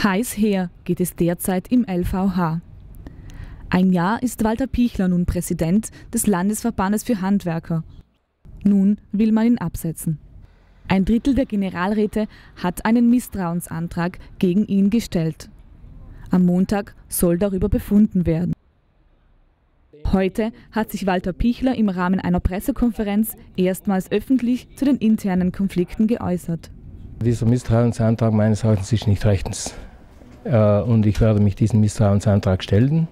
Heiß her geht es derzeit im LVH. Ein Jahr ist Walter Pichler nun Präsident des Landesverbandes für Handwerker. Nun will man ihn absetzen. Ein Drittel der Generalräte hat einen Misstrauensantrag gegen ihn gestellt. Am Montag soll darüber befunden werden. Heute hat sich Walter Pichler im Rahmen einer Pressekonferenz erstmals öffentlich zu den internen Konflikten geäußert. Dieser Misstrauensantrag meines Erachtens ist nicht rechtens. Und ich werde mich diesem Misstrauensantrag stellen.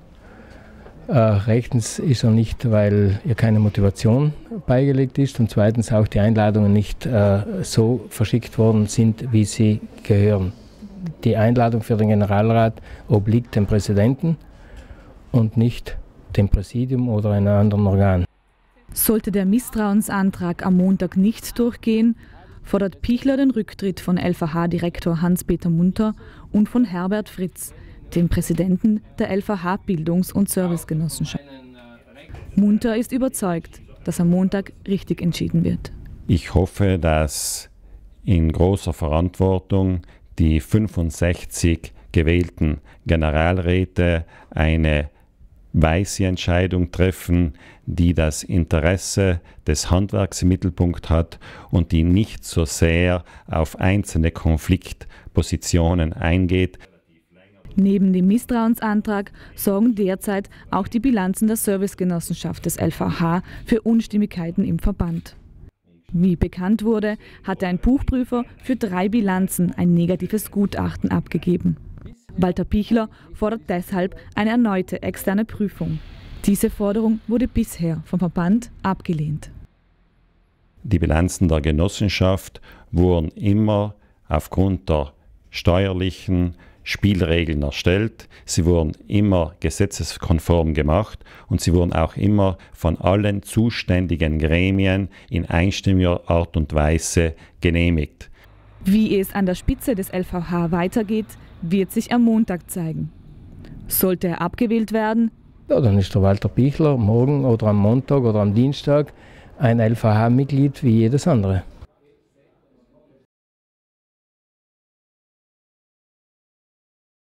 Rechtens ist er nicht, weil ihr keine Motivation beigelegt ist und zweitens auch die Einladungen nicht so verschickt worden sind, wie sie gehören. Die Einladung für den Generalrat obliegt dem Präsidenten und nicht dem Präsidium oder einem anderen Organ. Sollte der Misstrauensantrag am Montag nicht durchgehen, fordert Pichler den Rücktritt von LVH-Direktor Hans-Peter Munter und von Herbert Fritz, dem Präsidenten der LVH Bildungs- und Servicegenossenschaft. Munter ist überzeugt, dass am Montag richtig entschieden wird. Ich hoffe, dass in großer Verantwortung die 65 gewählten Generalräte eine weise Entscheidung treffen, die das Interesse des Handwerks im Mittelpunkt hat und die nicht so sehr auf einzelne Konfliktpositionen eingeht. Neben dem Misstrauensantrag sorgen derzeit auch die Bilanzen der Servicegenossenschaft des LVH für Unstimmigkeiten im Verband. Wie bekannt wurde, hatte ein Buchprüfer für 3 Bilanzen ein negatives Gutachten abgegeben. Walter Pichler fordert deshalb eine erneute externe Prüfung. Diese Forderung wurde bisher vom Verband abgelehnt. Die Bilanzen der Genossenschaft wurden immer aufgrund der steuerlichen Spielregeln erstellt. Sie wurden immer gesetzeskonform gemacht und sie wurden auch immer von allen zuständigen Gremien in einstimmiger Art und Weise genehmigt. Wie es an der Spitze des LVH weitergeht, wird sich am Montag zeigen. Sollte er abgewählt werden, ja, dann ist der Walter Pichler morgen oder am Montag oder am Dienstag ein LVH-Mitglied wie jedes andere.